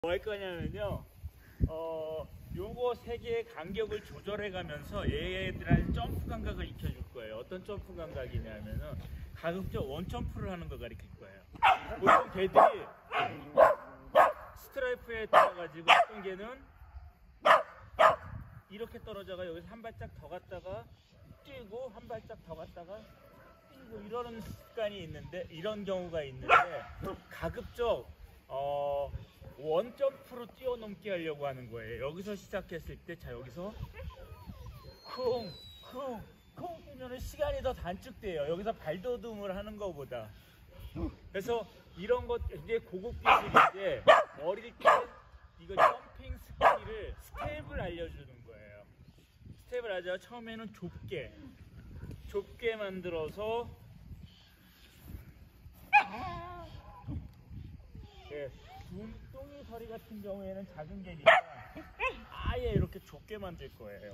뭐 할 거냐면요, 요거 세 개의 간격을 조절해 가면서 얘들한테 점프 감각을 익혀줄 거예요. 어떤 점프 감각이냐면은 가급적 원점프를 하는 거 가르칠 거예요. 보통 개들이 스트라이프에 떨어가지고 어떤 개는 이렇게 떨어져가 여기서 한 발짝 더 갔다가 뛰고 한 발짝 더 갔다가 뛰고 이러는 습관이 있는데, 이런 경우가 있는데, 가급적 원점프로 뛰어넘게 하려고 하는 거예요. 여기서 시작했을 때, 자 여기서 쿵 뛰면 시간이 더 단축돼요. 여기서 발더듬을 하는 것보다. 그래서 이런 것 굉장히 고급 기술인데, 어릴 때 이거 점핑 스킬을 스텝을 알려주는 거예요. 스텝을 알려 처음에는 좁게 만들어서 눈동이 서리 같은 경우에는 작은 개니까 아예 이렇게 좁게 만들 거예요.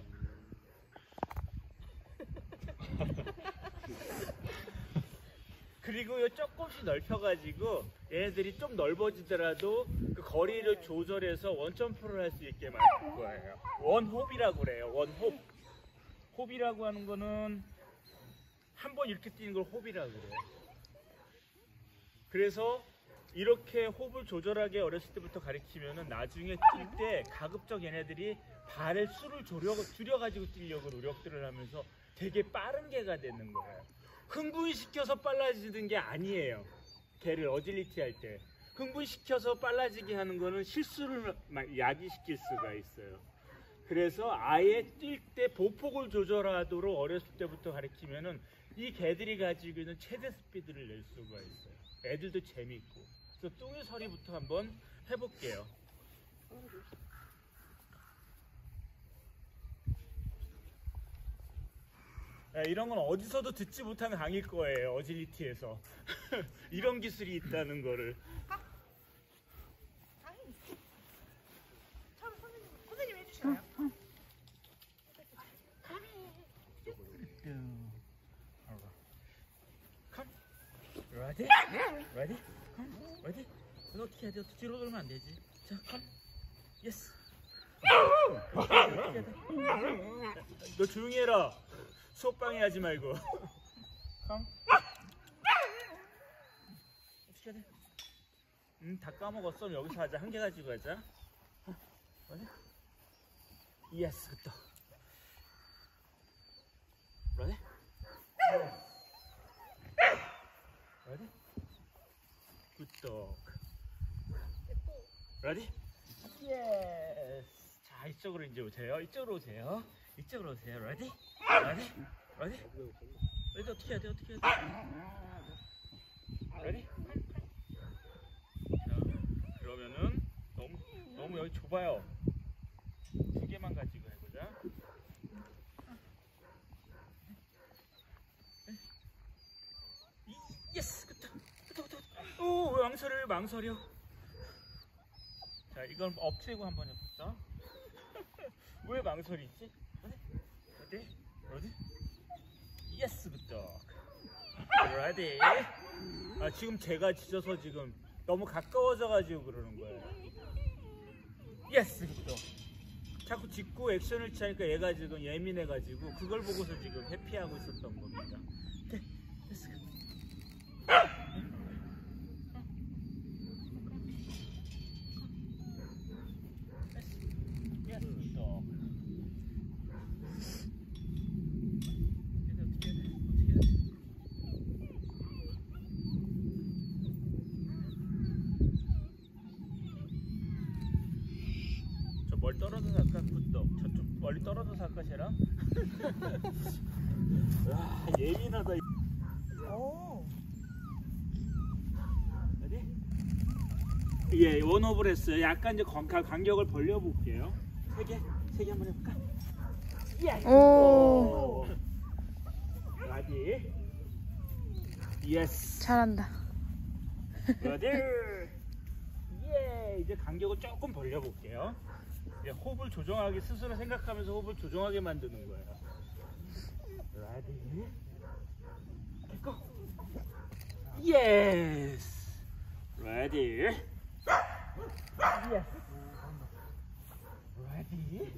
그리고 조금씩 넓혀가지고 얘네들이 좀 넓어지더라도 그 거리를 조절해서 원점프를 할 수 있게 만들 거예요. 원홉이라고 그래요. 원홉. 홉이라고 하는 거는 한 번 이렇게 뛰는 걸 홉이라고 그래요. 그래서 이렇게 홉을 조절하게 어렸을 때부터 가르치면은 나중에 뛸 때 가급적 얘네들이 발의 수를 줄여가지고 뛰려고 노력들을 하면서 되게 빠른 개가 되는 거예요. 흥분시켜서 빨라지는 게 아니에요. 개를 어질리티 할 때 흥분시켜서 빨라지게 하는 거는 실수를 야기시킬 수가 있어요. 그래서 아예 뛸 때 보폭을 조절하도록 어렸을 때부터 가르치면은 이 개들이 가지고 있는 최대 스피드를 낼 수가 있어요. 애들도 재밌고. 그래서 뚱이 서리부터 한번 해볼게요. 이런 건 어디서도 듣지 못한 강의일 거예요. 어질리티에서. 이런 기술이 있다는 거를. 선생님 해주시나요? 컴. 레디? 레디? 컴. 레디? 이거 어떻게 해야 돼? 뒤로 돌면 안 되지. 자, 컴. 예스. 너 조용히 해라. 수업 방해하지 말고. 컴. 어떻게 해야 돼? 다 까먹었어. 여기서 하자. 한 개 가지고 하자. 맞아? 예스, 굿떡. 레디? 레디? 굿떡. 레디? 예스. 자, 이쪽으로 이제 오세요. 이쪽으로 오세요. 이쪽으로 오세요. 레디? 레디? 레디? 레디 어떻게 해야 돼? 어떻게 해야 돼? 레디? 자, 그러면은 너무 여기 좁아요. 두 개만 가지고 해보자. 예스! 굿다! 오! 왜 망설여? 자, 이건 엎치고 한번 해볼까? 왜 망설이지? 레디? 레디? 예스! 굿다! 레디? 아, 지금 제가 지져서 지금 너무 가까워져가지고 그러는 거예요. 예스! 굿다! 자꾸 짚고 액션을 취하니까 얘가 지금 예민해가지고 그걸 보고서 지금 회피하고 있었던 겁니다. 네, 됐어. 멀리 떨어져서 할까? 굿떡. 저쪽 멀리 떨어져서 할까, 쟤랑? 와, 예민하다. 오. 레디? 예, 원업을 했어요. 약간 이제 간격을 벌려볼게요. 세 개 한번 해볼까? 예! 오. 레디? 예스! 잘한다. 레디? 예! 이제 간격을 조금 벌려볼게요. 호흡을 조정하게, 스스로 생각하면서 호흡을 조정하게 만드는 거예요. 레디? 고! 예스! 레디? 예스! 레디.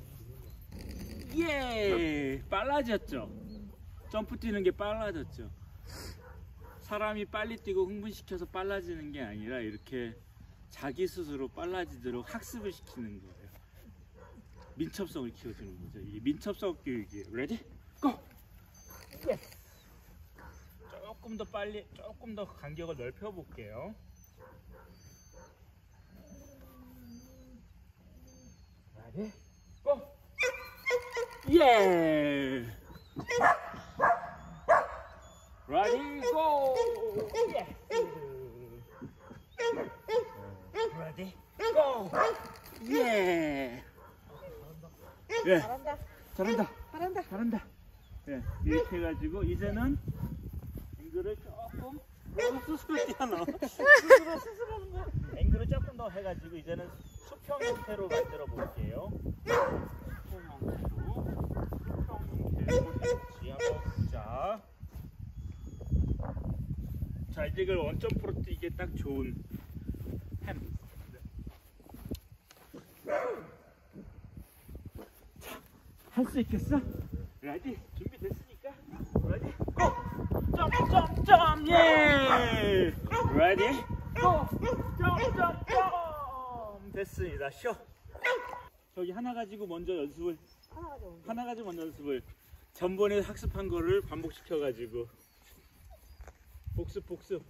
예, 빨라졌죠. 점프 뛰는 게 빨라졌죠. 사람이 빨리 뛰고 흥분시켜서 빨라지는 게 아니라 이렇게 자기 스스로 빨라지도록 학습을 시키는 거예요. 민첩성을 키워주는 거죠. 이게 민첩성 교육이에요. 레디? 고! 예스! 조금 더 빨리, 조금 더 간격을 넓혀 볼게요. 레디? 고! 예! 레디 고! 레디 고! 예! 예. 잘한다. 잘한다. 잘한다. 잘한다. 예. 이렇게 해가지고 이제는 앵글을 조금 스스로 뛰어넣어. 스스로 하는 거야. 앵글을 조금 더 해가지고 이제는 수평 형태로 만들어 볼게요. 수평 형태로 해볼지 한번 보자. 자, 이제 이걸 원점프로 뛰기에 딱 좋은 햄. 할 수 있겠어? 레디? 준비됐으니까 레디? 고! 점점점! 예! 레디? 고! 점점점! 됐습니다. 쉬어. 저기 하나 가지고 먼저 연습을 전번에 학습한 거를 반복시켜 가지고 복습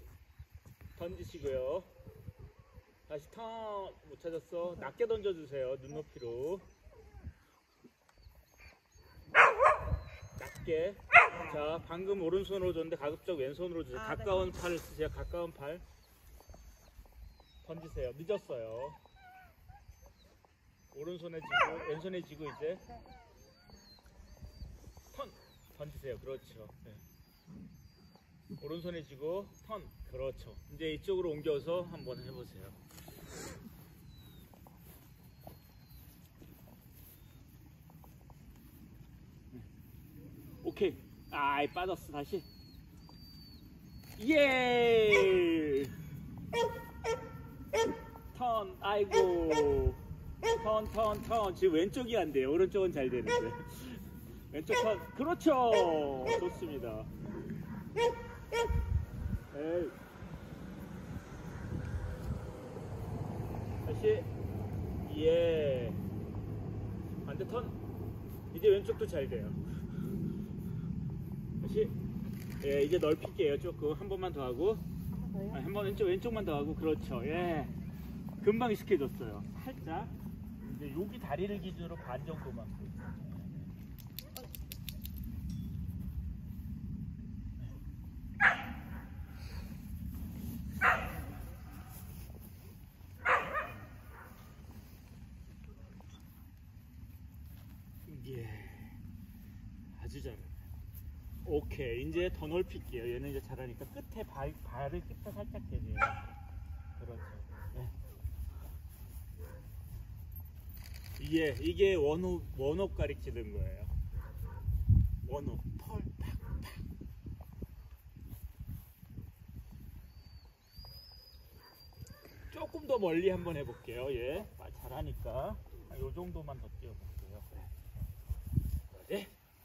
던지시고요. 다시 턴 못 찾았어. 낮게 던져주세요. 눈높이로. 낮게. 자, 방금 오른손으로 줬는데 가급적 왼손으로 주세요. 가까운 팔을 쓰세요. 가까운 팔. 던지세요. 늦었어요. 오른손에 쥐고 왼손에 쥐고 이제 턴 던지세요. 그렇죠. 네. 오른손에 쥐고 턴. 그렇죠. 이제 이쪽으로 옮겨서 한번 해보세요. 오케이. 아이, 빠졌어. 다시. 예. 턴. 아이고. 턴. 지금 왼쪽이 안 돼요. 오른쪽은 잘 되는데. 왼쪽 턴. 그렇죠. 좋습니다. 에이. 다시. 예. 반대 턴. 이제 왼쪽도 잘 돼요. 다시. 예, 이제 넓힐게요. 조금 한 번만 더 하고. 한 번 왼쪽만 더 하고. 그렇죠. 예. 금방 익숙해졌어요. 살짝. 이제 여기 다리를 기준으로 반 정도만. 예. 아주 잘하네. 오케이. 이제 더 넓힐게요. 얘는 이제 잘하니까 끝에 발을 끝에 살짝 대세요. 그렇죠. 네. 이게 원호흡 가리키는 거예요. 원호흡. 펄, 팍. 조금 더 멀리 한번 해볼게요. 예. 잘하니까. 요 정도만 더 뛰어볼게요. 네.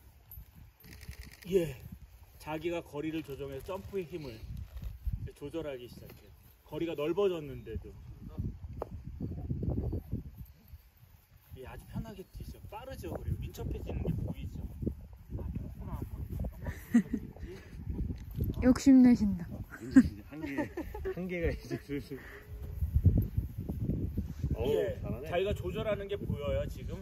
예. 자기가 거리를 조정해서 점프의 힘을 조절하기 시작해요. 거리가 넓어졌는데도. 예, 아주 편하게 뛰죠. 빠르죠. 그리고 민첩해지는 게 보이죠. 조금 한번. 욕심내신다. 한계가 이제 슬슬. 예. 잘하네. 자기가 조절하는 게 보여요, 지금.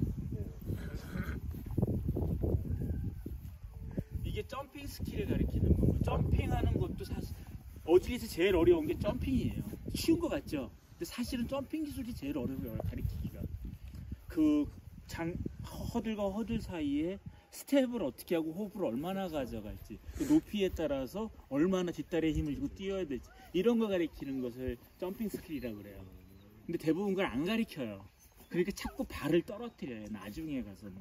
이게 점핑 스킬을 가리키는 거고, 점핑하는 것도 사실 어디에서 제일 어려운 게 점핑이에요. 쉬운 거 같죠? 근데 사실은 점핑 기술이 제일 어려워요, 가리키기가. 허들과 허들 사이에 스텝을 어떻게 하고 호흡을 얼마나 가져갈지, 그 높이에 따라서 얼마나 뒷다리에 힘을 주고 뛰어야 될지, 이런 거 가리키는 것을 점핑 스킬이라고 그래요. 근데 대부분 그걸 안 가리켜요. 그러니까 자꾸 발을 떨어뜨려요, 나중에 가서는.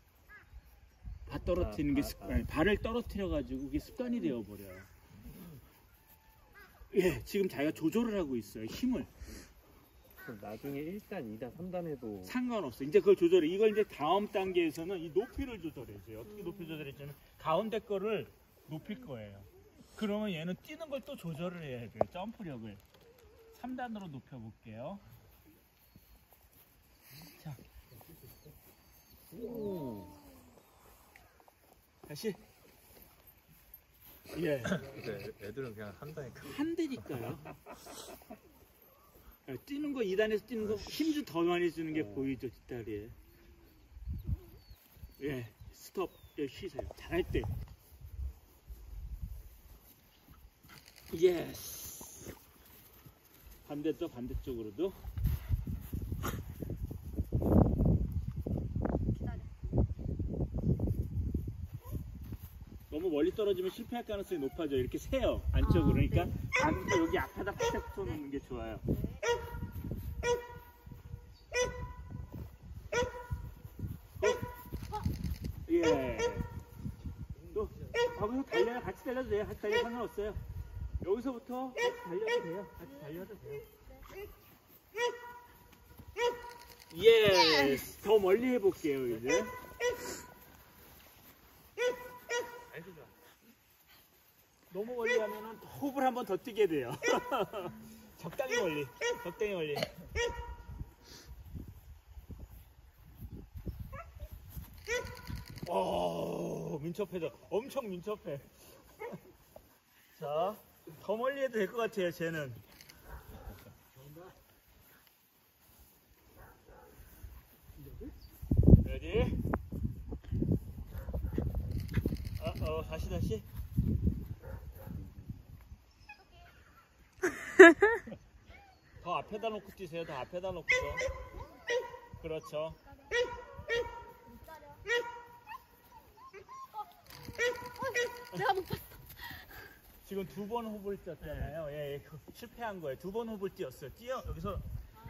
발 떨어뜨리는 게 발을 떨어뜨려 가지고 그게 습관이 되어 버려요. 예, 지금 자기가 조절을 하고 있어요. 힘을. 그럼 나중에 1단, 2단, 3단 해도 상관없어. 이제 그걸 조절해. 이걸 이제 다음 단계에서는 이 높이를 조절해줘요. 어떻게 높이 조절해주냐면 가운데 거를 높일 거예요. 그러면 얘는 뛰는 걸 또 조절을 해야 돼요. 점프력을. 3단으로 높여볼게요. 자. 오. 다시. 예. 근데 애들은 그냥 한 단에 한 대니까요. 뛰는 거 2단에서 뛰는 거 힘 좀 더 많이 주는 게 보이죠 뒷다리에. 예, 스톱. 예, 쉬세요. 잘할 때. 예스. 반대쪽으로도. 기다려. 너무 멀리 떨어지면 실패할 가능성이 높아져. 이렇게 세요 안쪽으로. 그러니까 방금 여기 앞에다 살짝 붙여놓는 게 좋아요. 예. 또 거기서 달려요. 같이 달려도 돼요. 같이 달려 상관없어요. 여기서부터 같이 달려도 돼요. 같이 달려도 돼요. 예. 더 멀리 해볼게요 이제. 아이고 좋아. 너무 멀리 하면은 호흡을 한 번 더 뛰게 돼요. 적당히 멀리. 적당히 멀리. 오, 민첩해져. 엄청 민첩해. 자, 더 멀리 해도 될 것 같아요, 쟤는. 레디? 다시. 더 앞에다 놓고 뛰세요, 더 앞에다 놓고서. 그렇죠. 내가 못 봤어. 지금 2번 호흡을 뛰었잖아요. 예, 실패한 거예요. 2번 호흡을 뛰었어요. 여기서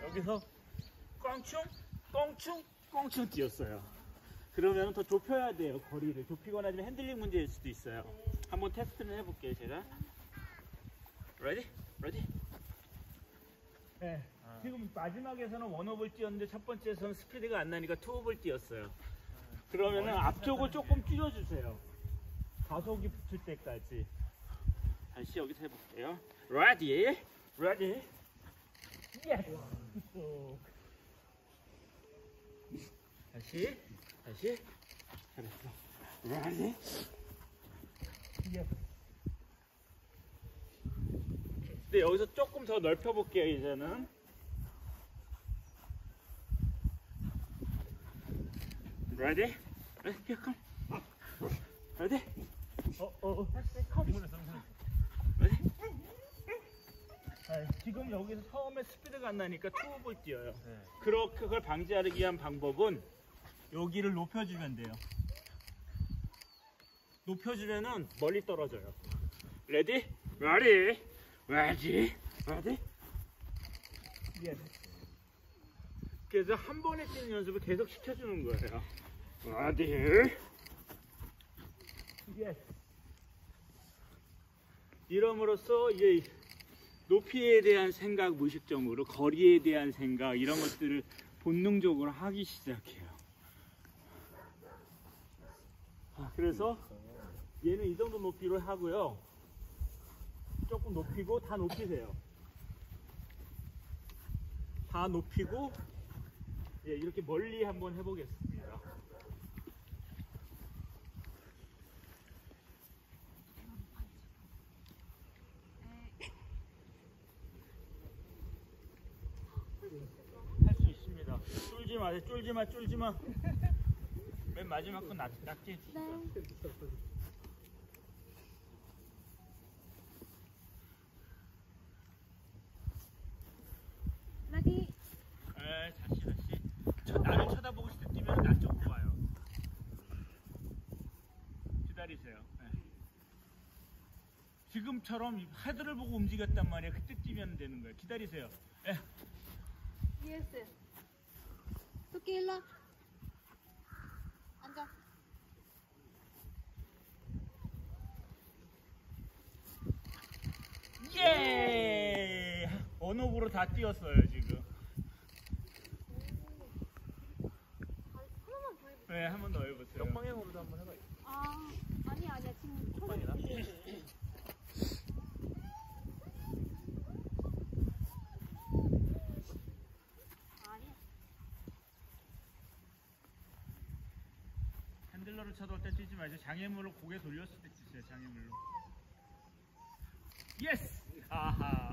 꽁충 뛰었어요. 그러면 더 좁혀야 돼요. 거리를 좁히거나 아니면 핸들링 문제일 수도 있어요. 한번 테스트를 해볼게요. 제가. Ready? 네. 지금 마지막에서는 원호흡을 뛰었는데 첫 번째에서는 스피드가 안 나니까 투호흡을 뛰었어요. 그러면은 앞쪽을 조금 줄여주세요. 가속이 붙을 때까지. 다시 여기서 해볼게요. Ready? Yes. 다시. 잘했어. Ready? Yes. 네, 여기서 조금 더 넓혀볼게요, 이제는. Ready? Here, come. Ready? come. Ready? 지금 여기서 처음에 스피드가 안 나니까 투흡을 뛰어요. 그걸 방지하기 위한 방법은 여기를 높여주면 돼요. 높여주면은 멀리 떨어져요. Ready? Yes. 그래서 한 번에 뛰는 연습을 계속 시켜주는 거예요. Ready? Yes. 이럼으로써 이제 높이에 대한 생각, 무의식적으로 거리에 대한 생각 이런 것들을 본능적으로 하기 시작해요. 그래서 얘는 이 정도 높이로 하고요. 조금 높이고 다 높이세요. 다 높이고 예, 이렇게 멀리 한번 해보겠습니다. 할 수 있습니다. 쫄지 마세요. 쫄지 마. 맨 마지막 건 낮게 해주세요. 레디. 다시. 나를 쳐다보고 싶을 때 뛰면 나 쪽으로 와요. 기다리세요. 네. 지금처럼 헤드를 보고 움직였단 말이에요. 그때 뛰면 되는 거예요. 기다리세요. 네. 예스. 토끼 일로. 앉아. 예! 언어부로 다 뛰었어요 지금. 네, 한 번 더 해보세요. 역방향으로도 한번 해봐. 아, 아니야. 지금 역방이나? 아니야. 핸들러를 쳐도 때 뛰지 마세요. 장애물로 고개 돌렸을 때 뛰세요. 장애물로. 예스! 아하.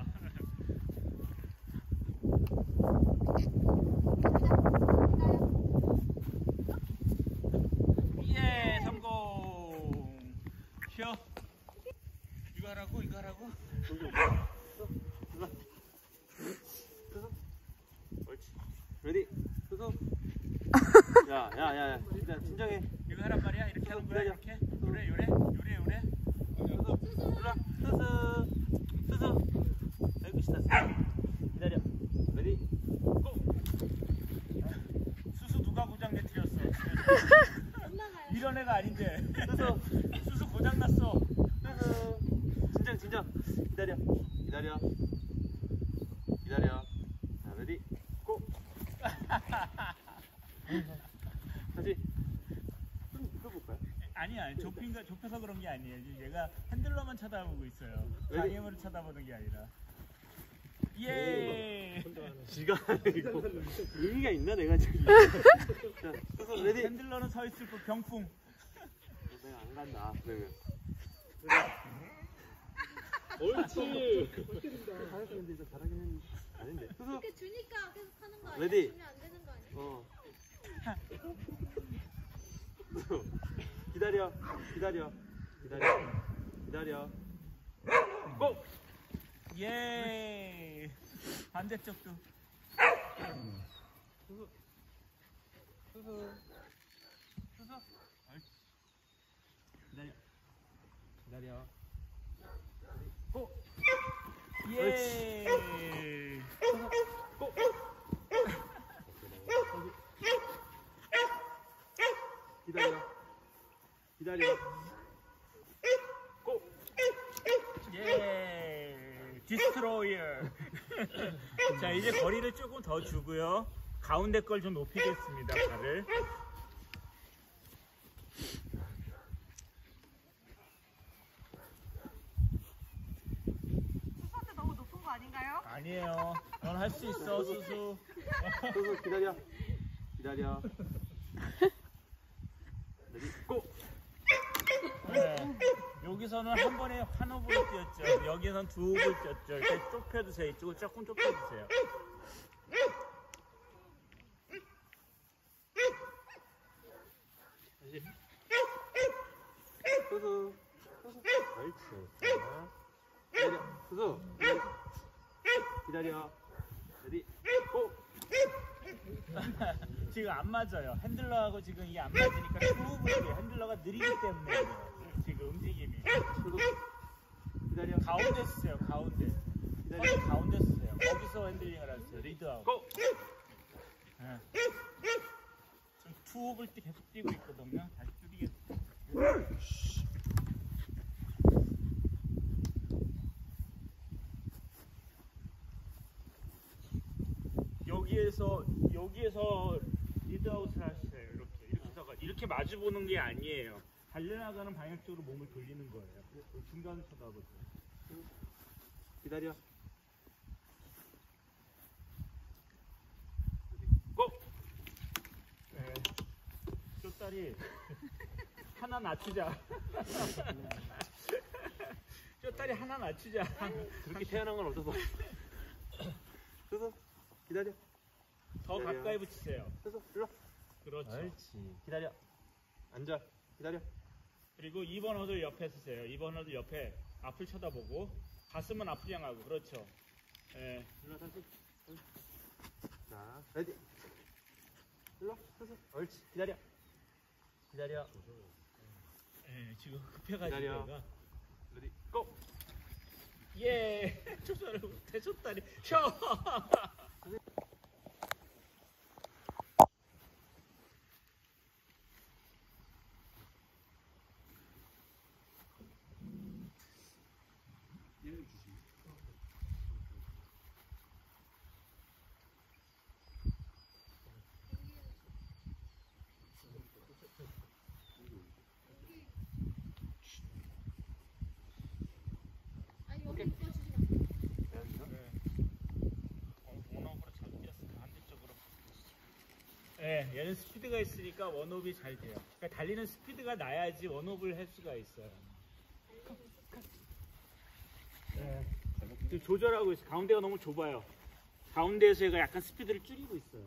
예, 성공. 쉬어. 이거 하라고? 이거 하라고? 옳지. 레디. 수수. 야. 일단 진정해. 이거 하란 말이야? 이렇게 하는 거야? 이렇게? 요래. 수수. 아이고 신났어. 기다려. 레디. 고. 수수 누가 고장 내트렸어? 올라가요. 이런 애가 아닌데. 수수. 수수 고장 났어. 수수. 진정. 기다려. 자, 레디. 고. 다시. 좀 눕혀볼까요? 아니야. 좁혀서 그런 게 아니에요. 얘가 핸들러만 쳐다보고 있어요. 장애물을 쳐다보는 게 아니라. 예. 지가 아니고 의미가 있나 내가 지금. 자, 수수 레디. 핸들러는 서 있을 거 병풍. 내가 안 간다. 그러면. 옳지. 잘하시는데 이제 잘하긴 했는데 아닌데. 수수. 이렇게 주니까 계속 하는 거 아니야? 레디. 주면 안 되는 거 아니야? 어. 기다려. 고. 예. 반대쪽도. 수수. 기다려. 고. 예. 고. 기다려. 고. 예. 디스트로이어. 자, 이제 거리를 조금 더 주고요. 가운데 걸 좀 높이겠습니다. 발을. 수수한테 너무 높은 거 아닌가요? 아니에요. 넌 할 수 있어, 수수. 수수 기다려. 레디 고. 네. 여기서는 한 번에 한 호흡을 뛰었죠. 여기서는 두 호흡을 뛰었죠. 이렇게 좁혀주세요. 이쪽을 조금 좁혀주세요. 다시. 수수. 옳지. 자, 기다려. 수수. 기다려. 레디 고. 지금 안 맞아요. 핸들러하고 지금 이게 안 맞으니까 호흡을 뛰어요. 핸들러가 느리기 때문에 그래요. 지금 움직임이. 수수. 기다려. 가운데 쓰세요. 가운데. 기다려. 가운데 쓰세요. 거기서 핸들링을 하세요. 리드하고. 고. 네. 지금 투흡을 계속 뛰고 있거든요. 다시 줄이겠습니다. 여기에서 리드아웃을 하세요. 이렇게 마주 보는 게 아니에요. 달려나가는 방향 쪽으로 몸을 돌리는 거예요. 중간 쳐다보세요. 기다려. 고. 네. 쫄다리 하나 낮추자. 쫄다리 하나 낮추자. 그렇게 태어난 건 어쩌서. 수수. 기다려. 더 기다려. 가까이 붙이세요. 수수. 일로. 그렇죠. 옳지. 기다려. 앉아. 기다려. 그리고 2번 허들 옆에 쓰세요. 2번 허들 옆에 앞을 쳐다보고 가슴은 앞을 향하고. 그렇죠. 예. 일로 다시. 자, 레디. 일로. 수수. 옳지. 기다려. 예, 지금 급해가지고 기다려. 얘가. 레디. 고. 예. 조절을 못해. 쫄다리. 쉬어. 예, 얘는 스피드가 있으니까 원업이 잘 돼요. 그러니까 달리는 스피드가 나야지 원업을 할 수가 있어요. 예, 지금 조절하고 있어요. 가운데가 너무 좁아요. 가운데에서 얘가 약간 스피드를 줄이고 있어요.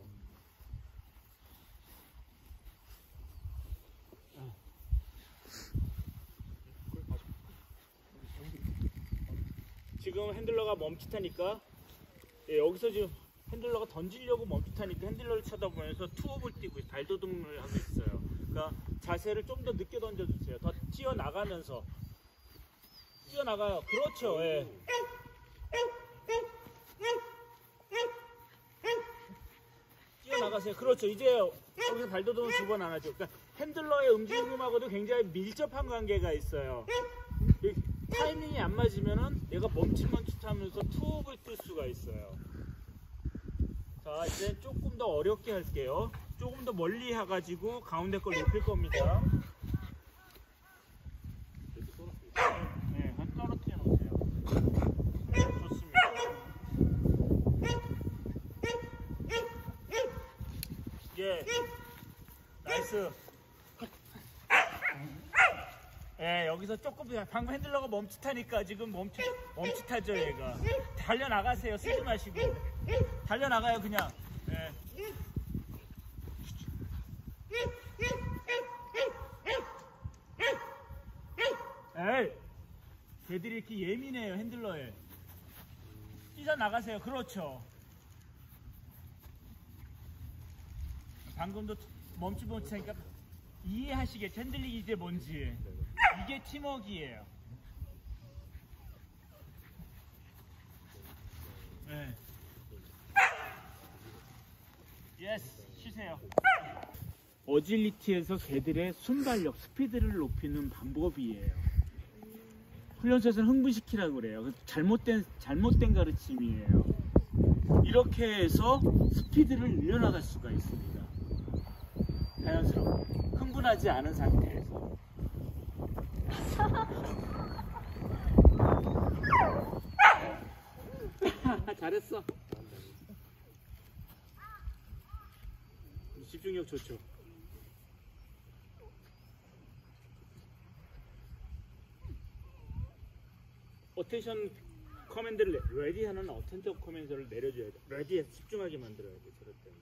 지금 핸들러가 멈칫하니까 여기서 지금 핸들러가 던지려고 멈칫하니까 핸들러를 쳐다보면서 투업을 뛰고 발도듬을 하고 있어요. 그러니까 자세를 좀 더 늦게 던져주세요. 더 뛰어나가면서 뛰어나가요. 그렇죠. 예. 뛰어나가세요. 그렇죠. 이제 여기서 발도듬을 2번 안 하죠. 그러니까 핸들러의 움직임하고도 굉장히 밀접한 관계가 있어요. 타이밍이 안 맞으면은 얘가 멈칫하면서 투업을 뜰 수가 있어요. 자, 이제 조금 더 어렵게 할게요. 조금 더 멀리 해가지고 가운데 걸 높일 겁니다. 네, 한 떨어뜨려 놓으세요. 네, 좋습니다. 예, 나이스. 예, 여기서 조금 방금 핸들러가 멈칫하니까 지금 멈칫하죠 얘가. 달려나가세요. 쓰지 마시고 달려나가요 그냥. 예. 에이, 걔들이 이렇게 예민해요 핸들러에. 뛰어나가세요. 그렇죠. 방금도 멈칫하니까 이해하시겠죠? 핸들링이 이제 뭔지. 이게 팀워크예요. 네. 예스, 쉬세요. 어질리티에서 개들의 순발력, 스피드를 높이는 방법이에요. 훈련소에서는 흥분시키라고 그래요. 잘못된 가르침이에요. 이렇게 해서 스피드를 늘려나갈 수가 있습니다. 자연스럽게 흥분하지 않은 상태에서. 잘했어. 집중력 좋죠. 어텐션 커맨드를 레디 하는 어텐션 커맨드를 내려줘야 돼. 레디에 집중하게 만들어야 돼. 저럴 때는.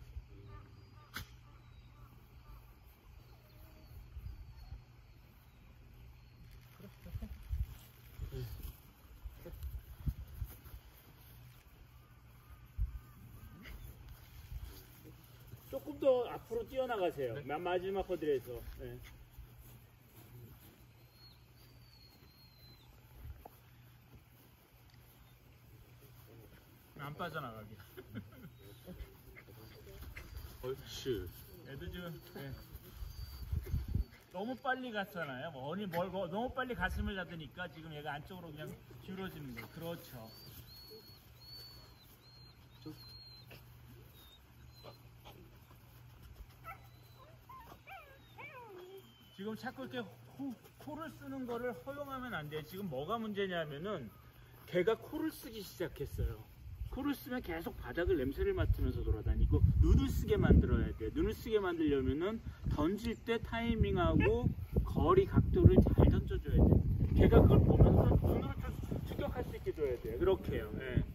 조금 더 앞으로 뛰어나가세요. 네. 마지막 허들에서. 네. 안 빠져나가게. 옳지. 애들 지금 너무 빨리 갔잖아요. 너무 빨리 가슴을 잡으니까 지금 얘가 안쪽으로 그냥 기울어지는 거예요. 그렇죠. 지금 자꾸 이렇게 코를 쓰는 거를 허용하면 안 돼요. 지금 뭐가 문제냐면은 걔가 코를 쓰기 시작했어요. 코를 쓰면 계속 바닥을 냄새를 맡으면서 돌아다니고 눈을 쓰게 만들어야 돼요. 눈을 쓰게 만들려면은 던질 때 타이밍하고 거리 각도를 잘 던져줘야 돼요. 걔가 그걸 보면서 눈으로 추격할 수 있게 줘야 돼요. 그렇게요. 네.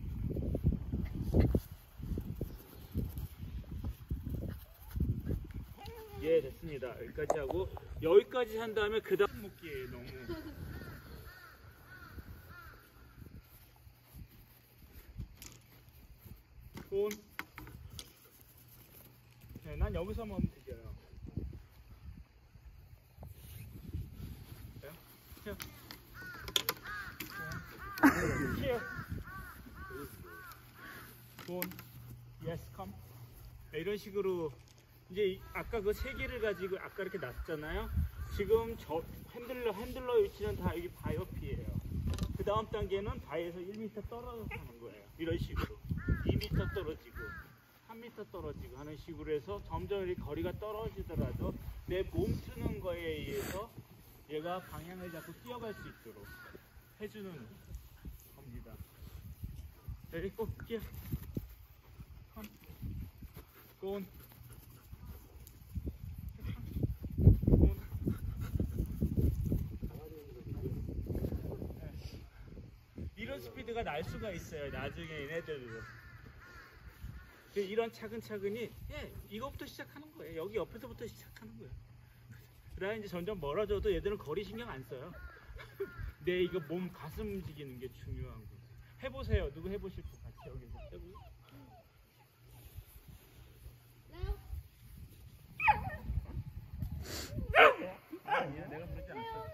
예, 됐습니다. 여기까지 하고 여기까지 한 다음에 그 다음 묶기예요. 너무 돈. 네, 난 여기서만 움직여요. 튀어. 튀어. 돈. 예스, 컴. 네, 이런 식으로 이제 아까 그 세 개를 가지고 아까 이렇게 놨잖아요. 지금 저 핸들러 위치는 다 여기 바 옆이에요. 그 다음 단계는 바에서 1m 떨어져서 하는 거예요. 이런 식으로 2m 떨어지고 3m 떨어지고 하는 식으로 해서 점점 이 거리가 떨어지더라도 내 몸 쓰는 거에 의해서 얘가 방향을 잡고 뛰어갈 수 있도록 해주는 겁니다. 여기 꼭 뛰어. 건. 소리가 날 수가 있어요. 나중에 얘네들도. 이런 차근차근히 이거부터 시작하는 거예요. 여기 옆에서부터 시작하는 거예요. 그다음에 이제 점점 멀어져도 얘들은 거리 신경 안 써요. 내 이거 몸 가슴 움직이는 게 중요한 거. 해보세요. 누구 해보실 분 같이 여기서 해보세요. 아니야, 내가 부르지 않았어.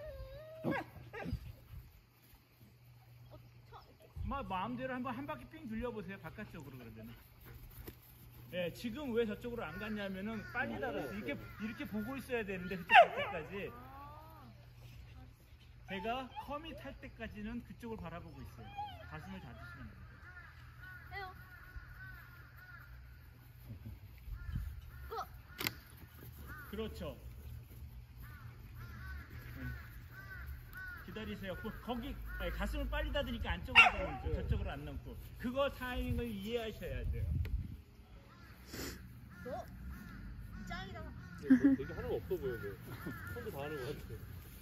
마음대로 한번 한 바퀴 삥 돌려보세요. 바깥쪽으로 그러면은. 네, 지금 왜 저쪽으로 안 갔냐면은 빨리 달았어. 이렇게 보고 있어야 되는데 그쪽 갈 때까지. 제가 커밋 할 때까지는 그쪽을 바라보고 있어요. 가슴을 닫으시면 돼요. 해요. 그렇죠. 기다리세요. 거기 가슴을 빨리 닫으니까 안쪽으로 가면 저쪽으로 안 넘고. 그거 타이밍을 이해하셔야 돼요. 짱이다. 되게 하나가 없어 보여. 손도 다 하는 것 같아.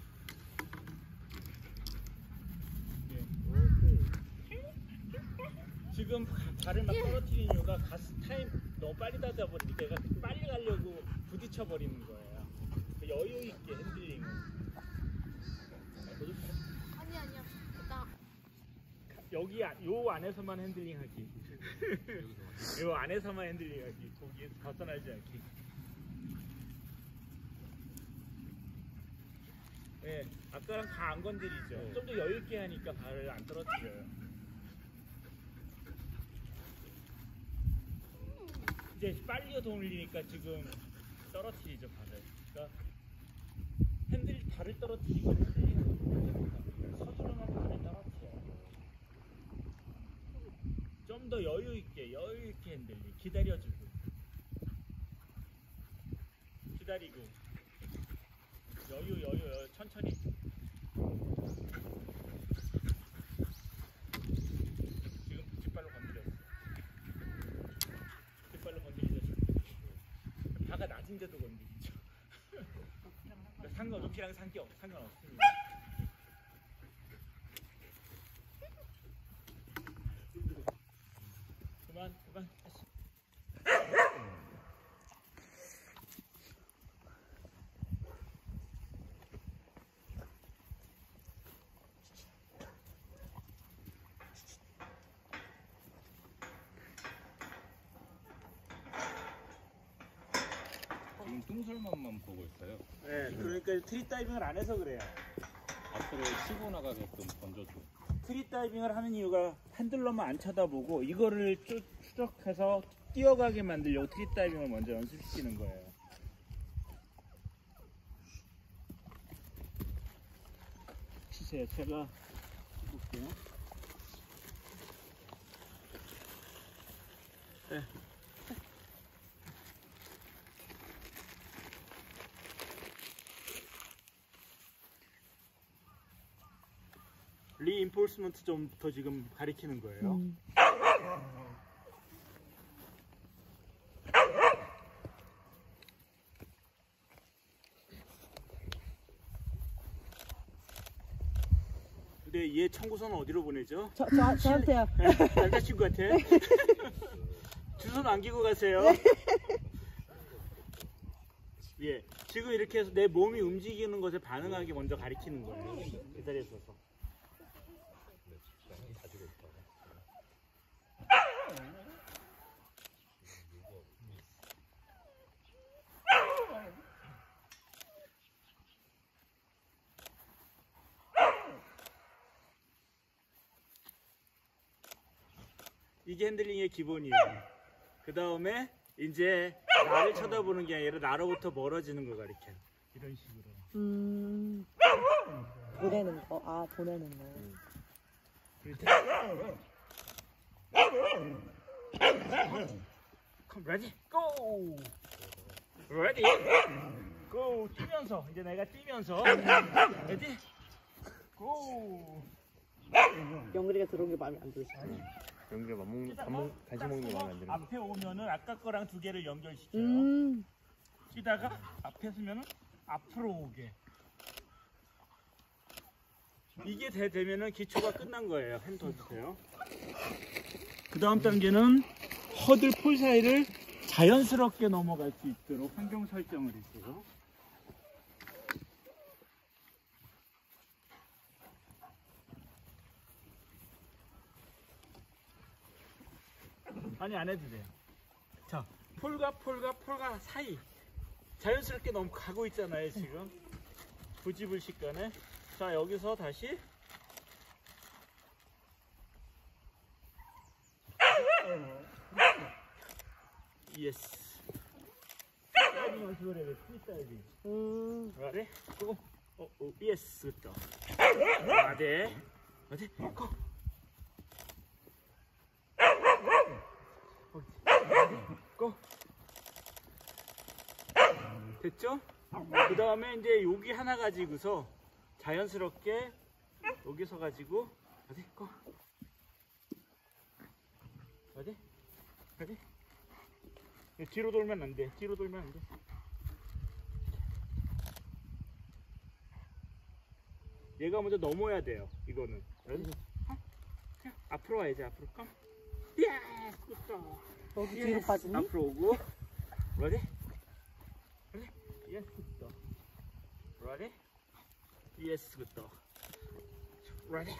지금 발을 막 떨어뜨리는 이유가 가스 타임 너무 빨리 닫아 버리니까 얘가 빨리 가려고 부딪혀 버리는 거예요. 여유 있게 핸들링을. 아니야. 나 여기 요 안에서만 핸들링하기. 요 안에서만 핸들링하기. 거기에서 벗어나지 않기. 네, 아까랑 다 안 건드리죠. 좀 더 여유 있게 하니까 발을 안 떨어뜨려요. 이제 빨리 돌리니까 지금 떨어뜨리죠 발을. 그러니까 발을 떨어뜨리고 핸들링하는 겁니다. 서두르면 발을 떨어뜨려요. 좀 더 여유 있게 핸들링. 기다려주고 기다리고 여유 천천히. 지금 뒷발로 건드렸어. 뒷발로 건드리죠. 바가 낮은데도 건드리죠. 높이랑 상관없습니다. 그만 다시. 지금 뚱설만만 보고 있어요. 네, 그러니까 트리 다이빙을 안 해서 그래요. 앞으로 치고 나가게끔 던져줘. 트리 다이빙을 하는 이유가 핸들러만 안 쳐다보고 이거를 추적해서 뛰어가게 만들려고 트리 다이빙을 먼저 연습시키는 거예요. 치세요. 제가 볼게요. 네. 리인포스먼트 좀 더 지금 가리키는 거예요. 근데 얘 청구서는 어디로 보내죠? 저한테요. 남자친구한테? 주소 남기고 가세요. 예, 지금 이렇게 해서 내 몸이 움직이는 것에 반응하게 먼저 가리키는 거예요. 이 자리에 서서. 이게 핸들링의 기본이에요. 그 다음에 이제 나를 쳐다보는 게 아니라 나로부터 멀어지는 걸 가리켜. 이런 식으로. 보내는 거. 아, 보내는 거. Come ready, go. Ready, go. 뛰면서 이제 내가 뛰면서 ready, go. 영근이가 들어온 게 마음에 안 들으시네. 연기가 간식 먹는 게 마음에 안 드는. 앞에 오면은 아까 거랑 두 개를 연결시켜요. 뛰다가 앞에 서면은 앞으로 오게. 이게 되면은 기초가 끝난 거예요. 핸드 던지세요. 그 다음 단계는 허들 폴 사이를 자연스럽게 넘어갈 수 있도록 환경 설정을 했어요. 아니 안 해도 돼요. 자, 폴과 사이 자연스럽게 넘어가고 있잖아요 지금. 부지불식간에. 자, 여기서 다시 예스. 다이빙 그거래, 프리다이빙. 그래? 고. 예스. 또. 어디? 고. 고. 됐죠? 그 다음에 이제 여기 하나 가지고서 자연스럽게 여기서 가지고 어디? 고. 어디? 뒤로 돌면 안 돼. 뒤로 돌면 안 돼. 얘가 먼저 넘어야 돼요. 이거는. 앞으로 와야지. 앞으로. 컴. 예! 굿다. 여기 뒤로 빠지니? 앞으로 오고. ready? Yes, 굿다. ready? Yes, 굿다. ready?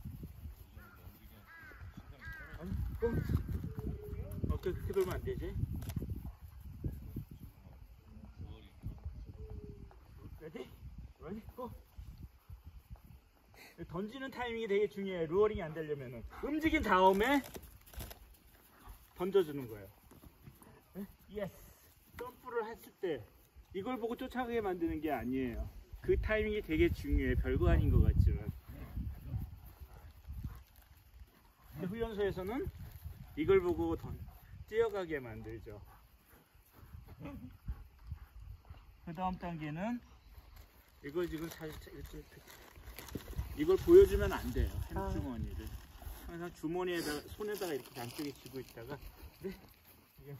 고. 그렇게 돌면 안 되지. ready? 고. 던지는 타이밍이 되게 중요해요. 루어링이 안 되려면은 움직인 다음에 던져주는 거예요. 예스. 점프를 했을 때 이걸 보고 쫓아가게 만드는 게 아니에요. 그 타이밍이 되게 중요해. 별거 아닌 것 같지만. 근데 훈련소에서는 이걸 보고 뛰어가게 만들죠. 그 다음 단계는 이걸 지금 이걸 보여주면 안 돼요. 핸드주머니를. 항상 주머니에다가, 손에다가 이렇게 양쪽에 쥐고 있다가, 네? 이게.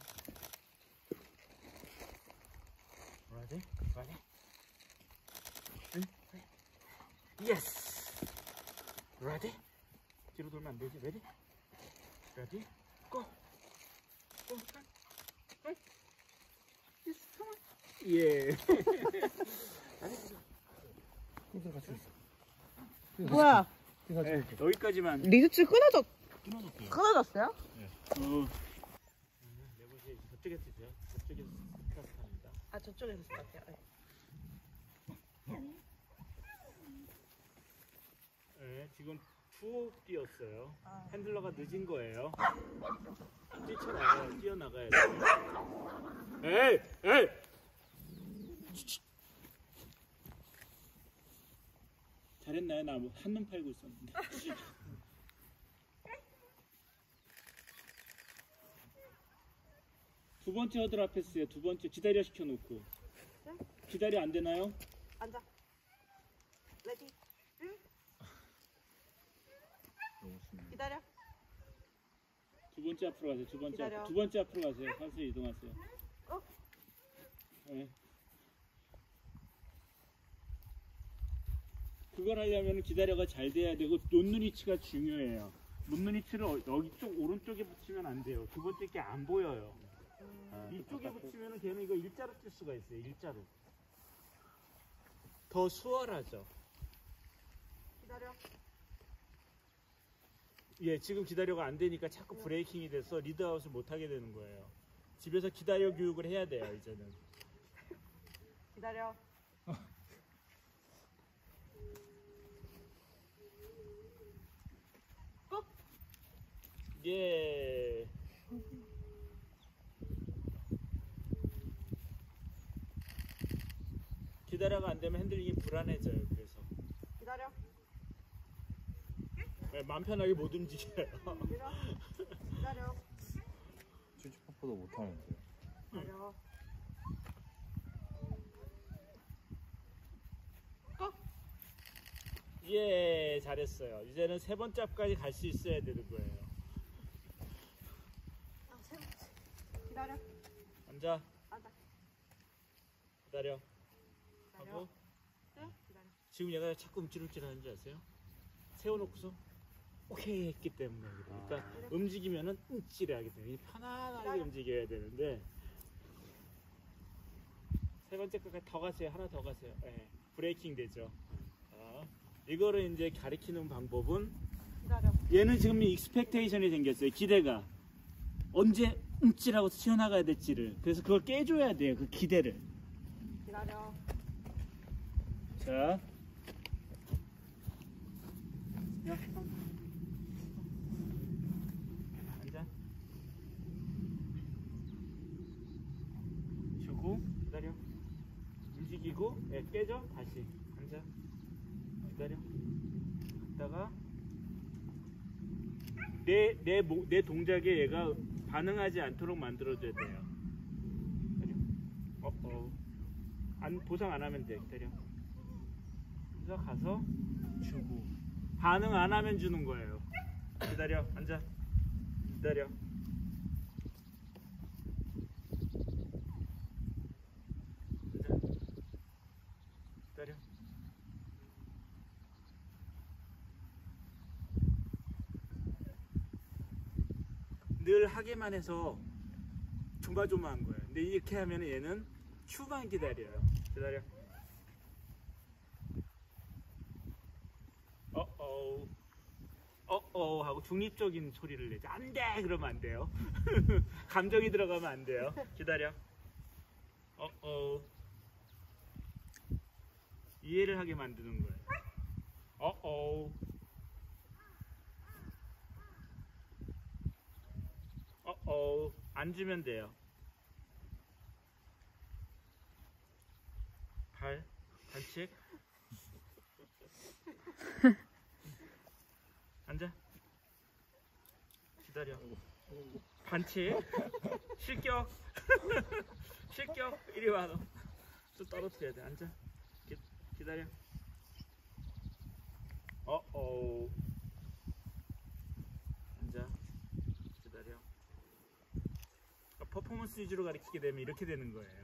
뭐라지? 예스! ready? 뒤로 돌면 안 되지. ready? ready? go! go! yes, come on! 예. 뭐야? 네, 여기까지만. 리드줄 끊어졌어요. 끊어졌어요? 내보시 저쪽에서 드세요. 저쪽에서 스타트합니다. 아, 저쪽에서 스타트요. 네, 지금 푹 뛰었어요. 핸들러가 늦은 거예요. 뛰어나가야 돼요. 에이! 잘했나요? 나 한눈 팔고 있었는데. 두 번째 허들 앞에서요. 두 번째 기다려 시켜놓고. 기다려 안 되나요? 앉아. 레디. 기다려. 두 번째 앞으로 가세요. 기다려. 두 번째 앞으로 가세요. 가세요. 이동하세요. 네. 그걸 하려면 기다려가 잘 돼야 되고 놓는 위치가 중요해요. 놓는 위치를 여기 쪽 오른쪽에 붙이면 안 돼요. 두 번째 게 안 보여요. 이쪽에 붙이면 걔는 이거 일자로 뛸 수가 있어요. 일자로. 더 수월하죠. 기다려. 예, 지금 기다려가 안 되니까 자꾸 브레이킹이 돼서 리드아웃을 못 하게 되는 거예요. 집에서 기다려 교육을 해야 돼요, 이제는. 기다려. 예. 기다려가 안 되면 핸들링이 불안해져요. 그래서 기다려. 네, 마음 편하게 못 움직여요. 기다려. 쭈쭈퍼도 못하는데. 기다려. 예, 잘했어요. 이제는 세 번째 앞까지 갈 수 있어야 되는 거예요. 기다려. 앉아. 앉아. 기다려. 기다려. 하고. 네? 기다려. 지금 얘가 자꾸 움찔움찔 하는지 아세요? 세워놓고서 오케이 했기 때문에 그러니까 움직이면은 움찔해 하기 때문에 편안하게 움직여야 되는데 세 번째 거까지 더 가세요. 하나 더 가세요. 네, 브레이킹 되죠. 이거를 이제 가리키는 방법은 기다려. 얘는 지금 익스펙테이션이 생겼어요. 기대가 언제 움찔하고 튀어나가야 될지를. 그래서 그걸 깨줘야 돼요. 그 기대를. 기다려. 자, 앉아. 주고 기다려. 움직이고, 깨져. 다시 앉아. 기다려. 갔다가 내 동작에 얘가 반응하지 않도록 만들어줘야 돼요. 기다려. 보상 안 하면 돼. 기다려. 그래서 가서 주고 반응 안 하면 주는 거예요. 기다려. 앉아. 기다려. 앉아. 기다려. 늘 하기만 해서 조마조마한 거예요. 근데 이렇게 하면 얘는 큐만 기다려요. 기다려. 하고 중립적인 소리를 내죠. 안 돼! 그러면 안 돼요. 감정이 들어가면 안 돼요. 기다려. 이해를 하게 만드는 거예요. 안 주면 돼요. 반칙. 앉아. 기다려. 반칙. 실격. 실격. 이리 와 너. 좀 떨어뜨려야 돼. 앉아. 기다려. 앉아. 기다려. 퍼포먼스 위주로 가르치게 되면 이렇게 되는 거예요.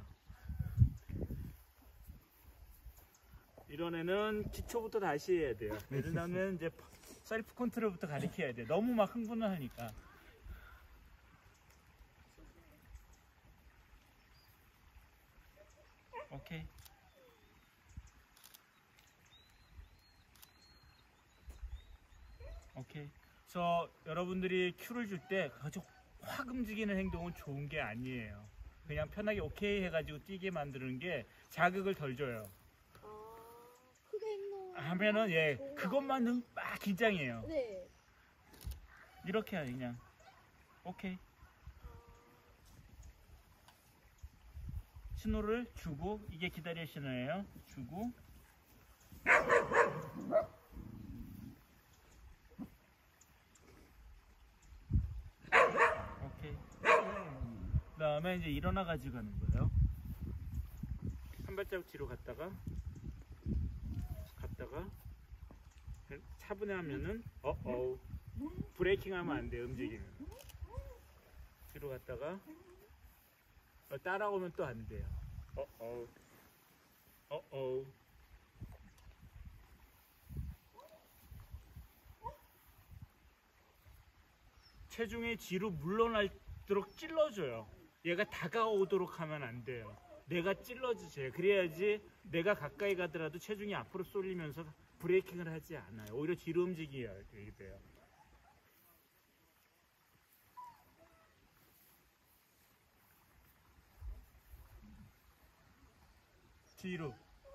이런 애는 기초부터 다시 해야 돼요. 예를 들면 이제 셀프 컨트롤부터 가르쳐야 돼. 너무 막 흥분을 하니까. 오케이. 오케이. 그래서 여러분들이 큐를 줄 때 아주 확 움직이는 행동은 좋은 게 아니에요. 그냥 편하게 오케이 해가지고 뛰게 만드는 게 자극을 덜 줘요. 크게 행동. 하면은 그것만 막 긴장해요. 네. 이렇게 해요 그냥. 오케이. 신호를 주고 이게 기다릴 신호예요. 주고. 오케이. 그 다음에 이제 일어나 가지고 가는 거예요. 한 발자국 뒤로 갔다가 차분해하면은 브레이킹 하면 안 돼. 움직이면 뒤로 갔다가 따라오면 또 안 돼요. 체중이 뒤로 물러날도록 찔러줘요. 얘가 다가오도록 하면 안 돼요. 내가 찔러주세요. 그래야지 내가 가까이 가더라도 체중이 앞으로 쏠리면서 브레이킹을 하지 않아요. 오히려 뒤로 움직이게 돼요. 뒤로.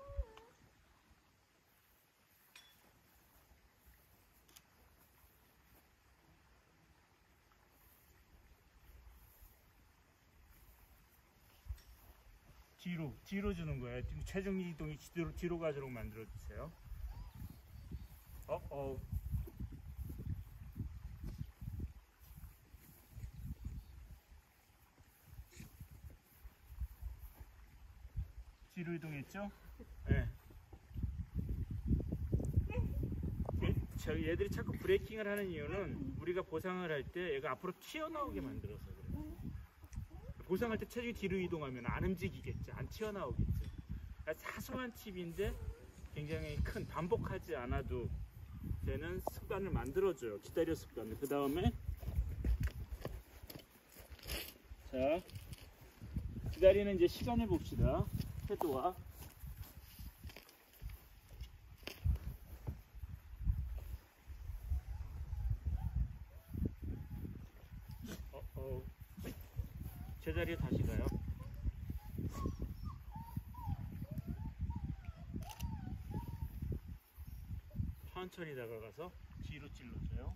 뒤로 주는 거예요. 체중 이동이 뒤로 가도록 만들어 주세요. 뒤로 이동했죠? 네. 얘들이 자꾸 브레이킹을 하는 이유는 우리가 보상을 할 때 얘가 앞으로 튀어나오게 만들어서 그래요. 보상할 때 체중이 뒤로 이동하면 안 움직이겠죠. 안 튀어나오겠죠. 그러니까 사소한 팁인데 굉장히 큰, 반복하지 않아도 쟤는 습관을 만들어줘요. 기다려 습관을. 그 다음에 자 기다리는 이제 시간을 봅시다. 태도와 제자리에 다시 가요. 천천히 다가가서 뒤로 찔러줘요.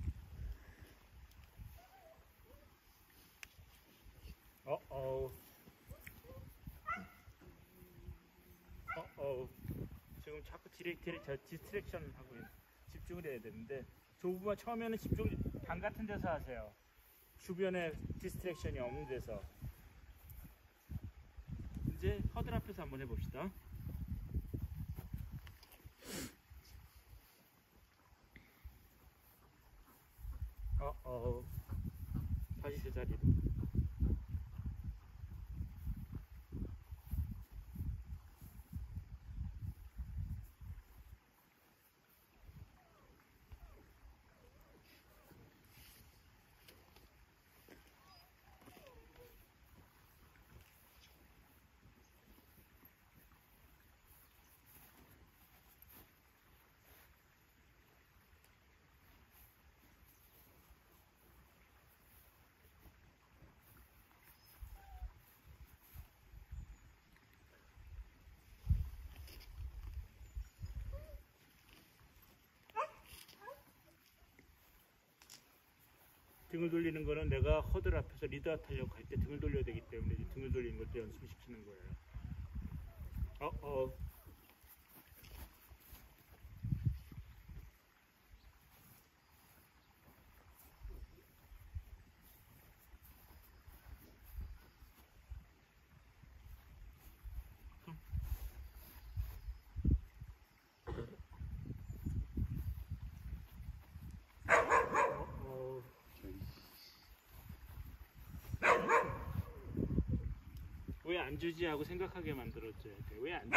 지금 자꾸 디스트랙션 하고 집중을 해야 되는데 조부만 처음에는 집중 방 같은 데서 하세요. 주변에 디스트랙션이 없는 데서. 이제 허들 앞에서 한번 해봅시다. 다시 제자리로. 등을 돌리는 거는 내가 허들 앞에서 리더 타려고 할 때 등을 돌려야 되기 때문에 이제 등을 돌리는 것도 연습시키는 거예요. 왜 안 주지 하고 생각하게 만들어줘야 돼. 왜 안 주지?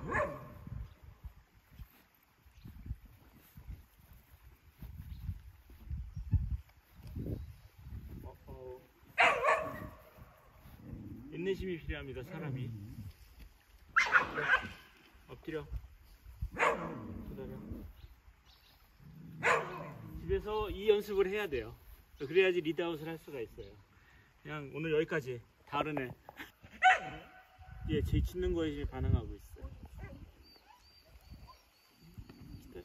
인내심이 필요합니다. 사람이. 엎드려. 기다려. 집에서 이 연습을 해야 돼요. 그래야지 리드아웃을 할 수가 있어요. 그냥 오늘 여기까지. 다른 애. 얘 제 짖는 거에 지금 반응하고 있어요. 기다려.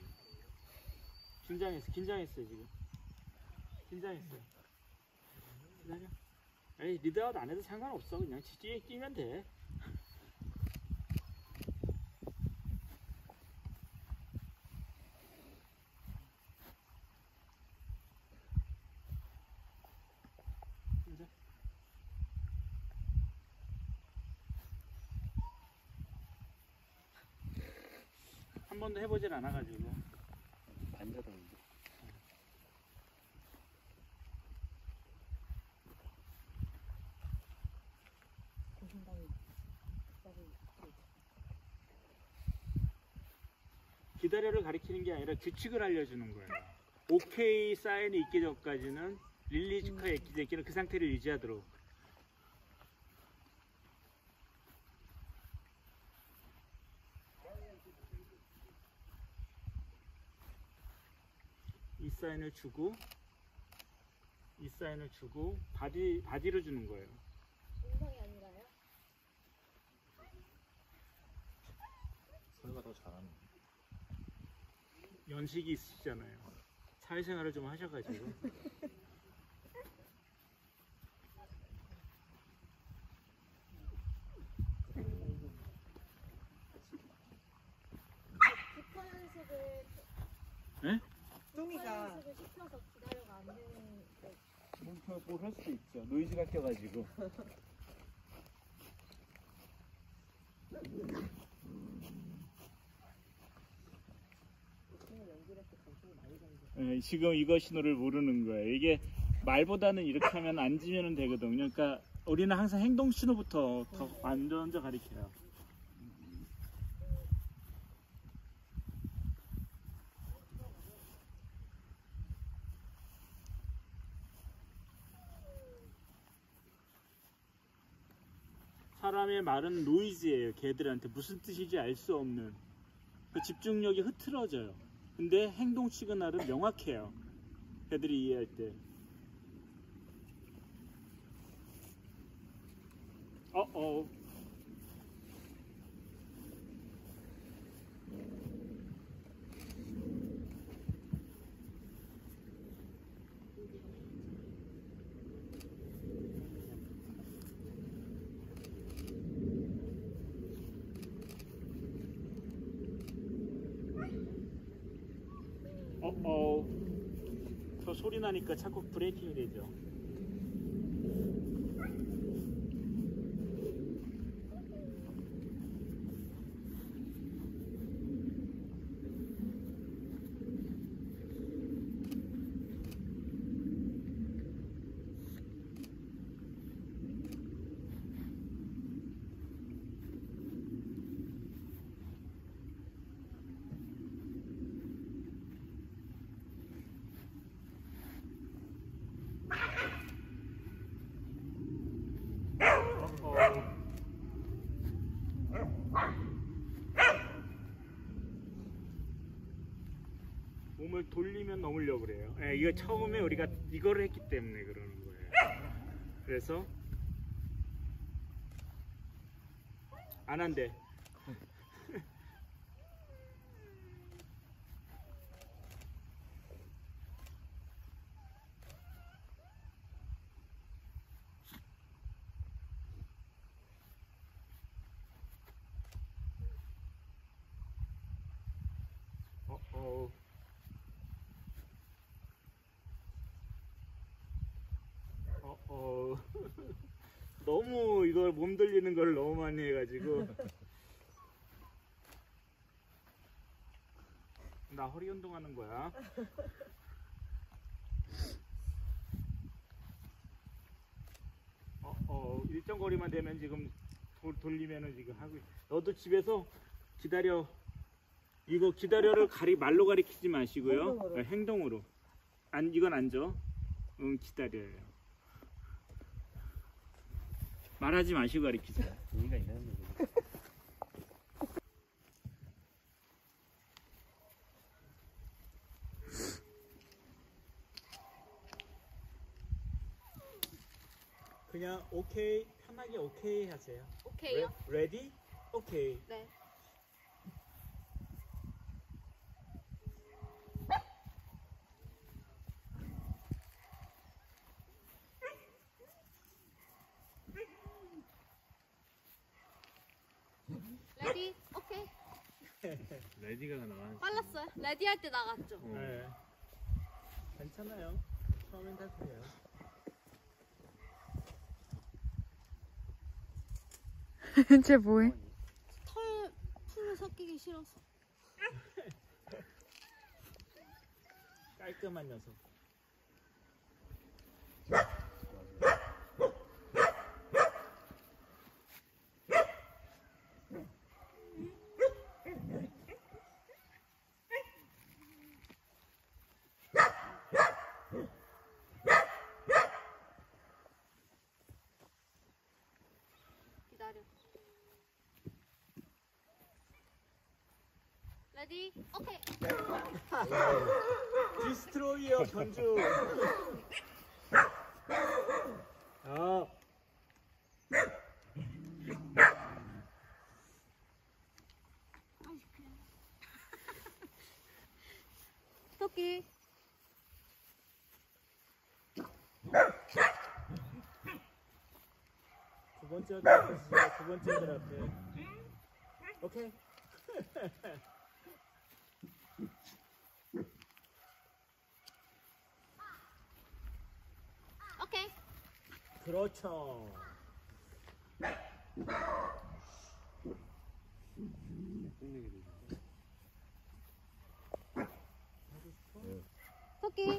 긴장했어요 지금. 긴장했어요. 기다려. 에이, 리드아웃 안 해도 상관없어. 그냥 뒤에 끼면 돼. 한 번도 해보질 않아가지고. 앉아다니는데. 기다려를 가리키는 게 아니라 규칙을 알려주는 거예요. 오케이 사인이 있기 전까지는 릴리즈커에 있기는 그 상태를 유지하도록. 이 사인을 주고 이 사인을 주고 바디로 주는 거예요. 음성이 아니라요? 소리가 더 잘하네. 연식이 있으시잖아요. 사회생활을 좀 하셔가지고. 기타 연습을 네? 뚱이가 연습을 시켜서 기다려가 안 되는 거. 뭐 할 수도 있죠. 노이즈가 껴가지고. 지금 이거 신호를 모르는 거예요. 이게 말보다는 이렇게 하면 앉으면 되거든요. 그러니까 우리는 항상 행동 신호부터 더 먼저 가르쳐요. 사람의 말은 노이즈예요. 걔들한테 무슨 뜻인지 알 수 없는. 그 집중력이 흐트러져요. 근데 행동 시그널은 명확해요. 걔들이 이해할 때. 어어. 저 소리 나니까 자꾸 브레이킹이 되죠. 몸을 돌리면 넘으려고 그래요. 예, 이거 처음에 우리가 이거를 했기 때문에 그러는 거예요. 그래서 안 한대. 너무 이걸 몸 돌리는 걸 너무 많이 해가지고 나 허리 운동하는 거야. 일정 거리만 되면 지금 돌리면은 지금 하고. 너도 집에서 기다려. 이거 기다려를 말로 가리키지 마시고요. 행동으로. 이건 앉아. 기다려요. 말하지 마시고 가리키세요. 의미가 있는 거지. 그냥 오케이, 편하게 오케이 하세요. 오케이요? 레디? 오케이. 네. 레디? 오케이. 레디가 나와. 빨랐어요. 레디 할 때 나갔죠. 네. 괜찮아요. 처음엔 다 그래요. 쟤 뭐해? 풀을 섞이기 싫어서. 깔끔한 녀석. 기다려. 레디? 오케이. 디스트로이어 견주. 토끼. 두 번째 아들 앞에 쓰세요. 두 번째 아들 앞에. 오케이. 오케이. 그렇죠. 토끼.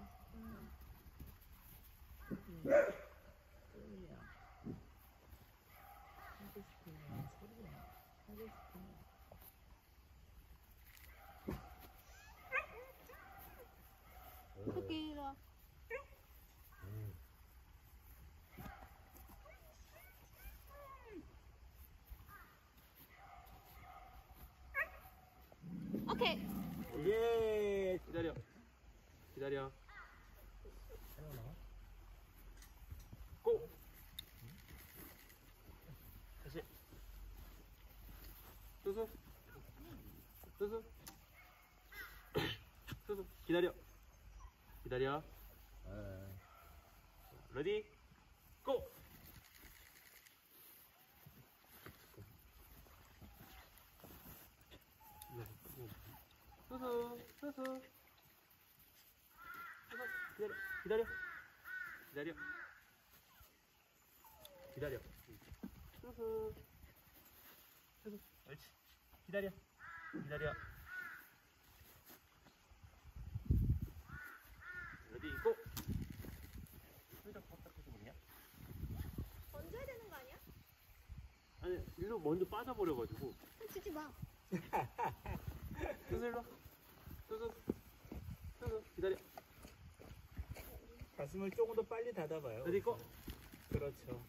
토끼 이리 와. 기다려. 고. 다시. 수수. 수수. 수수. 기다려. 기다려. 레디. 고. 수수. 수수. 기다려, 기다려, 기다려, 기다려. 수수, 수수, 옳지. 기다려, 기다려. 레디 고. 살짝 바닥에서 보냐? 던져야 되는 거 아니야? 아니 일로 먼저 빠져버려가지고. 주지 마. 수수 일로. 수수, 수수, 기다려. 가슴을 조금 더 빨리 닫아봐요. 레디 고. 그렇죠.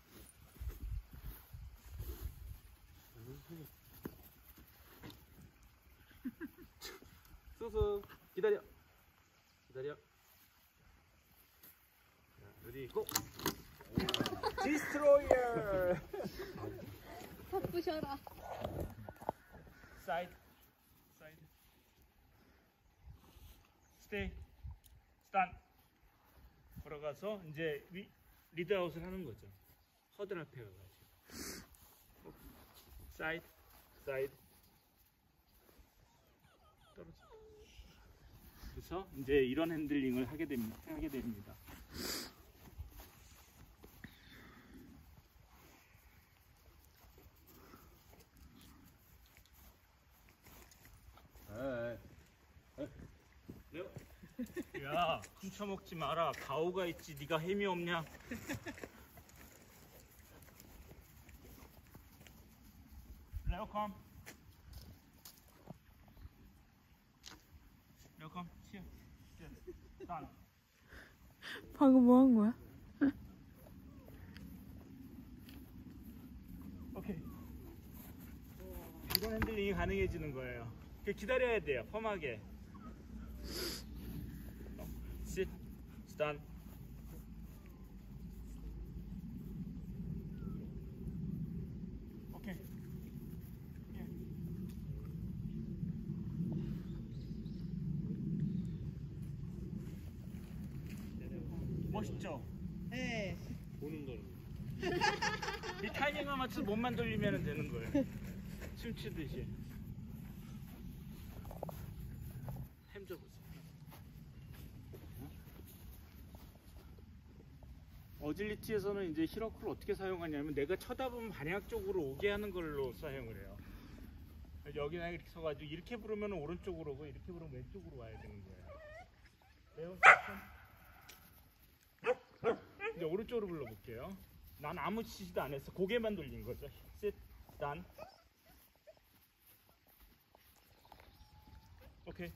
수수, 기다려, 기다려. 레디 고. 디스트로이어. 바쁘셔라. 사이드, 사이드. 스테이, 스탄. 걸어가서 이제 리드아웃을 하는 거죠. 허들 앞에 가가지고. 사이드, 사이드. 떨어져. 그래서 이제 이런 핸들링을 하게 됩니다. 야, 훔쳐먹지 마라. 가오가 있지. 네가 햄이 없냐? 레오컴. 레오컴. 치어. 단. 방금 뭐 한 거야? 오케이. 이런 핸들링이 가능해지는 거예요. 기다려야 돼요. 펌하게. Sit, stand. 오케이. 예. 멋있죠? 네. 보는 거는. 이 타이밍만 맞춰서 몸만 돌리면 되는 거예요. 춤추듯이. 햄 줘보세요. 어질리티에서는 이제 히러크를 어떻게 사용하냐면 내가 쳐다보면 반향 쪽으로 오게 하는 걸로 사용을 해요. 여기나 이렇게 서가지고 이렇게 부르면 오른쪽으로 오고 이렇게 부르면 왼쪽으로 와야 되는 거예요. 이제 오른쪽으로 불러볼게요. 난 아무 지시도 안 했어. 고개만 돌린 거죠. Sit, stand. 오케이.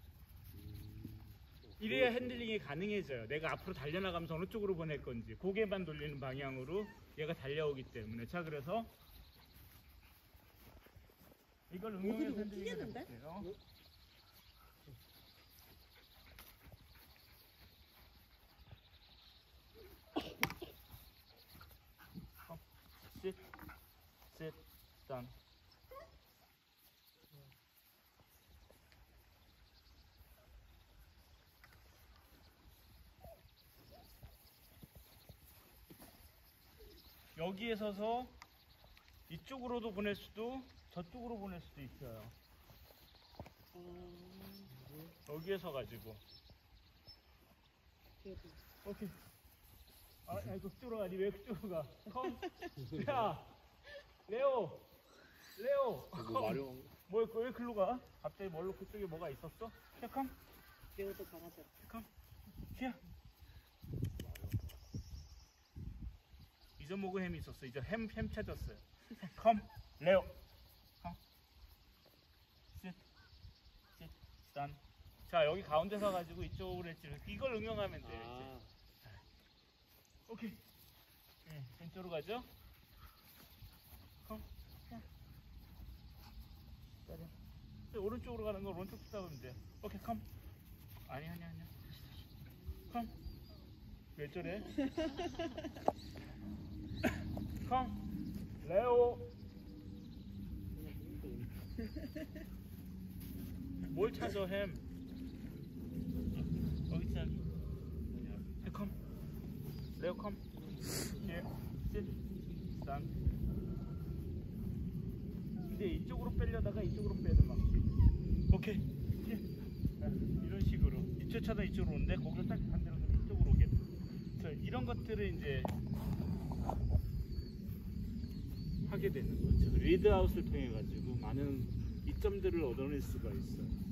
이래야 핸들링이 가능해져요. 내가 앞으로 달려나가면서 어느 쪽으로 보낼 건지 고개만 돌리는 방향으로 얘가 달려오기 때문에. 자, 그래서 이걸 응용해서 핸들링을 해볼게요. Sit, sit, stand. 여기에 서서 이쪽으로도 보낼 수도 저쪽으로 보낼 수도 있어요. 여기에 서가지고. 오케이. 아, 그쪽으로 가니 왜 그쪽으로 가? 컴. 야, 레오. 뭐 마룡. 왜 글로 가? 갑자기 뭘로 그쪽에 뭐가 있었어? 야, 컴. 레오도 강하죠. 컴. 야. 잊어먹은 햄이 있었어. 이제 햄 찾았어요. 컴, 레오. 컴. sit, stand. 자, 여기 가운데 서가지고 이쪽으로 했지. 이걸 응용하면 돼요. 이제. 오케이. 네, 왼쪽으로 가죠. 컴. 기다려. 오른쪽으로 가는 거 오른쪽 잡으면 돼요. 오케이, 컴. 아니야. 컴. 왜 저래? 컴. 레오. 뭘 찾아 햄? 여기 있어 여기. 컴. 레오 컴. Here. Sit. Stand. 근데 이쪽으로 빼려다가 이쪽으로 빼는 막. 오케이. 자, 이런 식으로 2초 차다 이쪽으로 오는데 거기서 딱 반대로 가면 이쪽으로 오게 돼. 그래서 이런 것들을 이제 하게 되는 거죠. 리드아웃을 통해 가지고 많은 이점들을 얻어낼 수가 있어요.